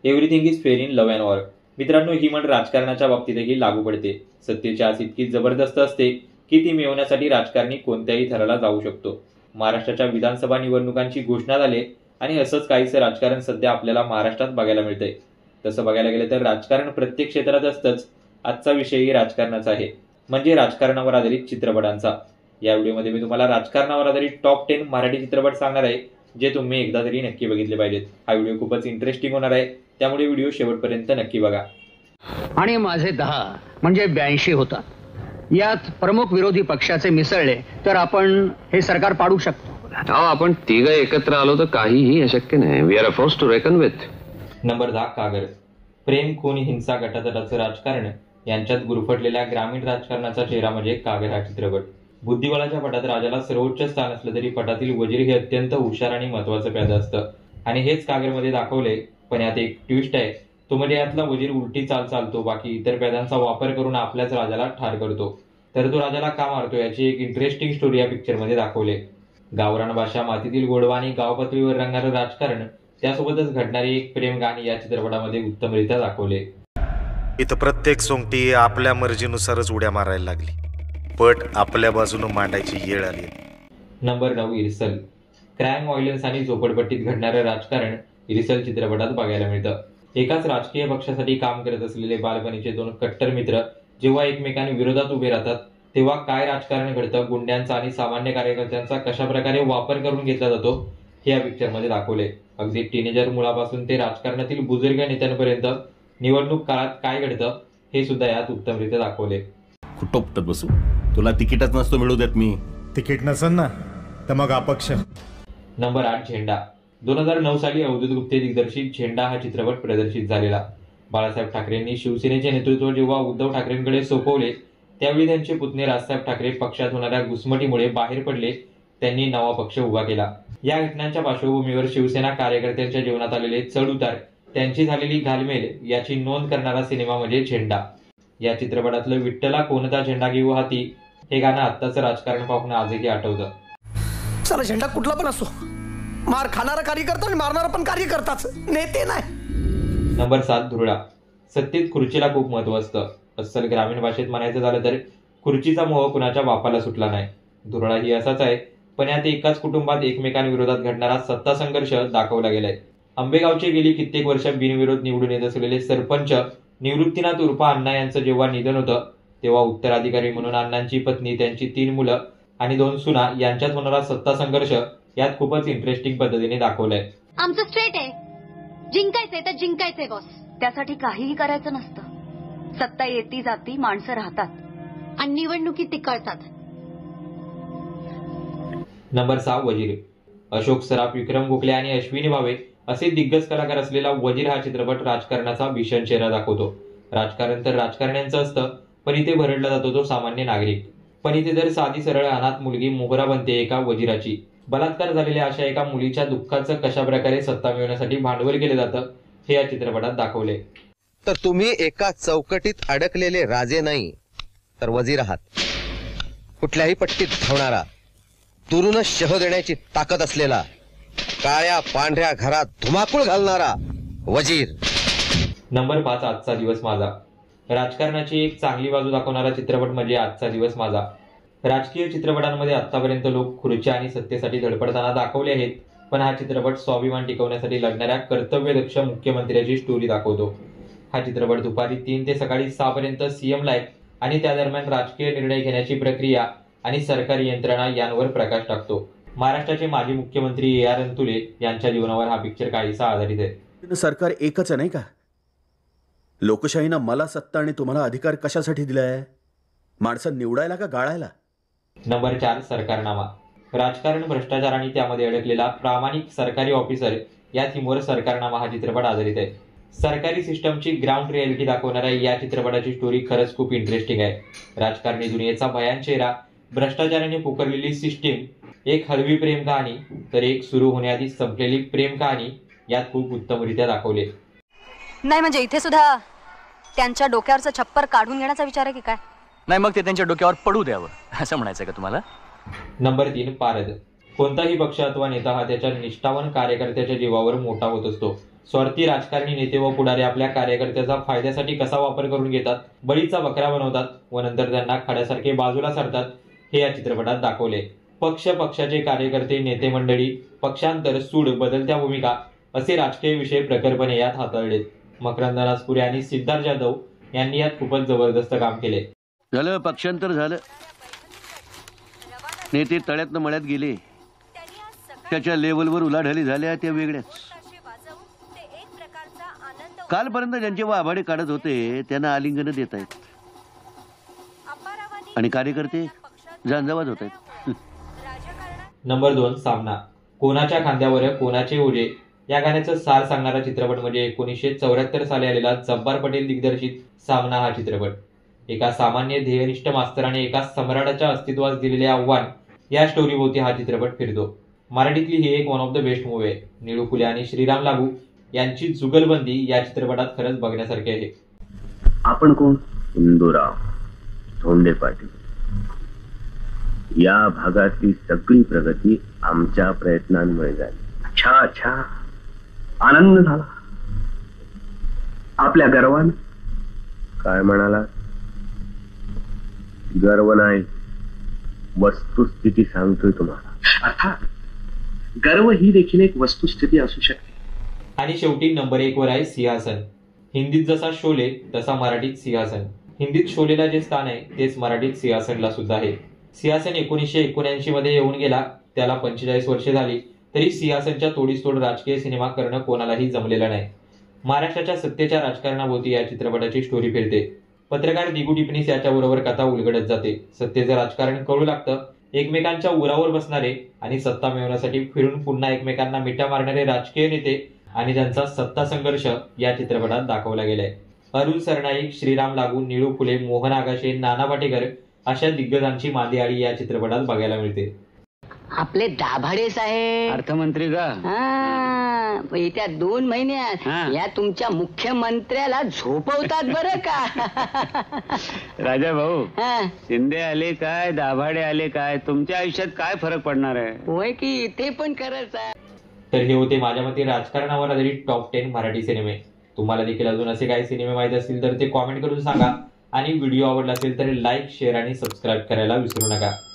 Everything is fair in love and war. मित्रांनो, ही म्हण राजकारणाच्या बाबतीतही लागू पडते. सत्तेची आस इतकी जबरदस्त असते की ती मिळवण्यासाठी राजकारणी कोणत्याही थराला जाऊ शकतो. महाराष्ट्राच्या विधानसभा निवडणुकांची घोषणा झाली आणि असंच काहीसं राजकारण सध्या आपल्याला महाराष्ट्रात बघायला मिळतंय. तसं बघायला गेलं तर राजकारण प्रत्येक क्षेत्रात असतंच. आजचा विषयही राजकारणाचा आहे, म्हणजे राजकारणावर आधारित चित्रपटांचा. या व्हिडिओमध्ये मी तुम्हाला राजकारणावर आधारित टॉप 10 मराठी चित्रपट सांगणार आहे, जे तुम्ही एकदा तरी नक्की बघितले पाहिजेत. हा व्हिडिओ खूपच इंटरेस्टिंग होणार आहे, त्यामुळे व्हिडिओ शेवटपर्यंत नक्की बघा. आणि माझे 10 म्हणजे 82 होतात. यात प्रमुख विरोधी पक्षाचे मिसळले तर आपण हे सरकार पाडू शकतो. आपण तिघ एकत्र आलो तर काहीही अशक्य नाही. We are a force to reckon with. Number 10 Kaagar. प्रेम, खून, हिंसा, गटातटाचं राजकारण यांच्यात गुरफटलेल्या ग्रामीण राजकारणाचा चेहरा म्हणजे कागर हा चित्रपट. बुद्धिबळाच्या पटात राजाला सर्वोच्च स्थान असलं तरी पटातील वजीर हे अत्यंत हुशार आणि महत्वाचं प्याद असतं, आणि हेच कागरमध्ये दाखवले. पण यात एक ट्विस्ट आहे, तो म्हणजे यातला वजीर उलटी चाल चालतो, बाकी इतर प्यादांचा वापर करून आपल्याच राजाला ठार करतो. तर तो राजाला का मारतो याची एक इंटरेस्टिंग स्टोरी या पिक्चरमध्ये दाखवले. गावरान भाषा, मातीतील गोडवा आणि गाव पातळीवर रंगणारं राजकारण, त्यासोबतच घडणारी एक प्रेम कहाणी या चित्रपटामध्ये उत्तमरित्या दाखवले. इथं प्रत्येक सोंगटी आपल्या मर्जीनुसारच उड्या मारायला लागली. पट आपल्या बाजूने मांडायची वेळ आली. नंबर 9 इरसल. क्राईम, व्हायलन्स आणि झोपडपट्टीत घडणारं राजकारण इरसल चित्रपटात बघायला मिळतं. एकाच राजकीय पक्षासाठी काम करत असलेले बालपणीचे दोन कट्टर मित्र जेव्हा एकमेकांविरोधात उभे राहतात, तेव्हा काय राजकारण घडतं, गुंड्यांचा आणि सामान्य कार्यकर्त्यांचा कशा प्रकारे वापर करून घेतला जातो हे या पिक्चरमध्ये दाखवले. अगदी टीनेजर मुलापासून ते राजकारणातील बुजुर्ग नेत्यांपर्यंत निवडणूक काळात काय घडतं हे सुद्धा यात उत्तमरित्या दाखवले. कुठं बसू, तुला तिकीटच नसतो मिळू देत मी. तिकीट नसेल ना तर मग अपक्ष. नंबर 8 झेंडा. 2009 साली अवधूत गुप्ते दिग्दर्शित झेंडा हा चित्रपट प्रदर्शित झालेला. बाळासाहेब ठाकरेंनी शिवसेनेचे नेतृत्व जेव्हा उद्धव ठाकरेंकडे सोपवले, त्यावेळी त्यांचे पुतणे राजसाहेब ठाकरे पक्षात होणाऱ्या घुसमटीमुळे बाहेर पडले. त्यांनी नवा पक्ष उभा केला. या घटनांच्या पार्श्वभूमीवर शिवसेना कार्यकर्त्यांच्या जीवनात आलेले चढ उतार, त्यांची झालेली घालमेल याची नोंद करणारा सिनेमा म्हणजे झेंडा. या चित्रपटातलं विठ्ठला कोणता झेंडा घेऊ हाती हे गाणं आत्ताचं राजकारण पाहून आजही आठवतं. चला, झेंडा कुठला पण असो, मार खाणारा कार्यकर्ता आणि मारणारा पण कार्यकर्ताच, नेते नाही. नंबर 7 धुरळा. सत्तेत खुर्चीला खूप महत्व असतं. अस्सल ग्रामीण भाषेत म्हणायचं झालं तर खुर्चीचा मोह कुणाच्या बापाला सुटला नाही. धुरळा ही असाच आहे, पण यात एकाच कुटुंबात एकमेकांविरोधात घडणारा सत्ता संघर्ष दाखवला गेलाय. आंबेगावचे गेली कित्येक वर्ष बिनविरोध निवडून येत असलेले सरपंच निवृत्तीनाथ उर्फ अण्णा यांचं जेव्हा निधन होतं, तेव्हा उत्तराधिकारी म्हणून अण्णांची पत्नी, त्यांची 3 मुलं आणि 2 सुना यांच्यात होणारा सत्ता संघर्ष यात खूपच इंटरेस्टिंग पद्धतीने दाखवलाय. आमचं स्ट्रेट आहे, जिंकायचंय तर जिंकायचंय बॉस. त्यासाठी काहीही करायचं नसतं. सत्ता येती जाती, माणसं राहतात आणि निवडणुकीत ती कळतात. नंबर 6 वजीर. अशोक सराफ, विक्रम गोखले आणि अश्विनी भावे असे दिग्गज कलाकार असलेला वजीर हा चित्रपट राजकारणाचा भीषण चेहरा दाखवतो. राजकारण तर राजकारण्यांचं असतं, पण इथे भरडला जातो तो सामान्य नागरिक. पण इथे तर साधी सरळ अनाथ मुलगी मोहरा बनते एका वजीराची. बलात्कार झालेल्या अशा एका मुलीच्या दुःखाचं कशा प्रकारे सत्ता मिळवण्यासाठी भांडवल केलं जातं हे या चित्रपटात दाखवले. तर तुम्ही एका चौकटीत अडकलेले राजे नाही तर वजीर आहात. कुठल्याही पट्टीत धावणारा, दुरूनच शह देण्याची ताकद असलेला, काळ्या पांढऱ्या घरात धुमाकूळ घालणारा वजीर. नंबर 5 आजचा दिवस माझा. राजकारणाची एक चांगली बाजू दाखवणारा चित्रपट म्हणजे आजचा दिवस माझा. राजकीय चित्रपटांमध्ये आतापर्यंत लोक खुर्च्या आणि सत्तेसाठी धडपडताना दाखवले आहेत, पण हा चित्रपट स्वाभिमान टिकवण्यासाठी लढणाऱ्या कर्तव्यदक्ष मुख्यमंत्र्याची स्टोरी दाखवतो. हा चित्रपट दुपारी 3 ते सकाळी 6 पर्यंत सीएम लाईफ आणि त्या दरम्यान राजकीय निर्णय घेण्याची प्रक्रिया आणि सरकारी यंत्रणा यांवर प्रकाश टाकतो. महाराष्ट्राचे माजी मुख्यमंत्री AR अंतुले यांच्या जीवनावर हा पिक्चर काहीसा आधारित आहे. सरकार एकच आहे नाही का? लोकशाहीनं मला सत्ता आणि तुम्हाला अधिकार कशासाठी दिलाय? माणसं निवडायला का गाळायला? नंबर 4 सरकारनामा. राजकारण, भ्रष्टाचार आणि त्यामध्ये अडकलेला प्रामाणिक सरकारी ऑफिसर या थीमवर सरकारनामा हा चित्रपट आधारित आहे. सरकारी सिस्टमची ग्राउंड रियालिटी दाखवणाऱ्या या चित्रपटाची स्टोरी खरंच खूप इंटरेस्टिंग आहे. राजकारणी दुनियेचा भयान चेहरा, भ्रष्टाचाराने पोखरलेली सिस्टीम, एक हळवी प्रेम कहाणी, तर एक सुरू होण्याआधी संपलेली प्रेम कहाणी यात खूप उत्तमरित्या दाखवले. नाही म्हणजे इथे सुद्धा त्यांच्या डोक्यावरचं छप्पर काढून घेण्याचा विचार आहे की काय? नाही, मग ते त्यांच्या डोक्यावर पडू द्यावं असं म्हणायचं का तुम्हाला? नंबर 3 पारद. कोणताही पक्ष अथवा नेता हा त्याच्या निष्ठावान कार्यकर्त्याच्या जीवावर मोठा होत असतो. स्वार्थी राजकारणी नेते व पुढारी आपल्या कार्यकर्त्याचा फायद्यासाठी कसा वापर करून घेतात, बळीचा बकरा बनवतात व नंतर त्यांना खड्यासारखे बाजूला सरतात, हे या चित्रपटात दाखवले. पक्षाचे कार्यकर्ते, नेते मंडळी, पक्षांतर, सूड, बदलत्या भूमिका असे राजकीय विषय प्रखरपणे यात हाताळलेत. मकरंद नासपुरे आणि सिद्धार्थ जाधव यांनी यात खूपच जबरदस्त काम केले. झालं, पक्षांतर झालं, नेते तळ्यातनं मळ्यात गेले, त्याच्या लेवलवर उलाढाली झाल्या त्या वेगळ्याच. कालपर्यंत ज्यांचे वाभाडे काढत होते त्यांना आलिंगन देत आहेत आणि कार्यकर्ते झंझावात होत आहेत. नंबर 2, सामना. कोणाच्या खांद्यावर कोणाचे ओझे या गाण्याचं सार सांगणारा चित्रपट म्हणजे 1974 साली आलेला जब्बार पटेल दिग्दर्शित सामना हा चित्रपट. एका सामान्य ध्येयनिष्ठ मास्तर आणि एका सम्राटाच्या अस्तित्वास दिलेले आव्हान या स्टोरीभोवती हा चित्रपट फिरतो. मराठीतली ही एक one of the best movie आहे. निळू फुले आणि श्रीराम लागू यांची जुगलबंदी या चित्रपटात खरंच बघण्यासारखी आहे. आपण कोण? इंदुराव धोंडे पाटील. या भागातली सगळी प्रगती आमच्या प्रयत्नांमुळे झाली. अच्छा, आनंद झाला आपल्या गर्वानं? काय म्हणाला? गर्व नाही, वस्तुस्थिती सांगतोय तुम्हाला. अर्थात गर्व ही देखील एक वस्तुस्थिती असू शकते. आणि शेवटी नंबर 1 वर आहे सिंहासन. हिंदीत जसा शोले तसा मराठीत सिंहासन. हिंदीत शोलेला जे स्थान आहे तेच मराठीत सिंहासनला सुद्धा आहे. सिंहासन 1979 मध्ये येऊन गेला, त्याला 45 वर्षे झाली, तरी सिंहासनच्या तोडीसतोड राजकीय सिनेमा करणं कोणालाही जमलेलं नाही. महाराष्ट्राच्या सत्तेच्या राजकारणाभोवती या चित्रपटाची स्टोरी फिरते. पत्रकार दिगू टिपणीस याच्याबरोबर कथा उलगडत जाते. सत्तेचं राजकारण कळू लागतं. एकमेकांच्या उरावर बसणारे आणि सत्ता मिळवण्यासाठी फिरून पुन्हा एकमेकांना मिठ्या मारणारे राजकीय नेते आणि त्यांचा सत्ता संघर्ष या चित्रपटात दाखवला गेलाय. अरुण सरनाईक, श्रीराम लागू, निळू फुले, मोहन आगाशे, नाना पाटेकर अशा दिग्गजांची मांदियाळी या चित्रपटात बघायला मिळते. आपले दाभाडे साहेब अर्थमंत्री का? येत्या 2 महिन्यात या तुमच्या मुख्यमंत्र्याला झोपवतात बरं का? राजा भाऊ, शिंदे आले काय, दाभाडे आले काय, तुमच्या आयुष्यात काय फरक पडणार आहे? होय की, ते पण खरंच आहे. तर हे होते माझ्या मते राजकारणावर आधारित टॉप 10 मराठी सिनेमे. तुम्हाला देखील अजून असे काही सिनेमे माहित असतील तर ते कॉमेंट करून सांगा आणि व्हिडिओ आवडला असेल तर लाईक, शेअर आणि सबस्क्राईब करायला विसरू नका.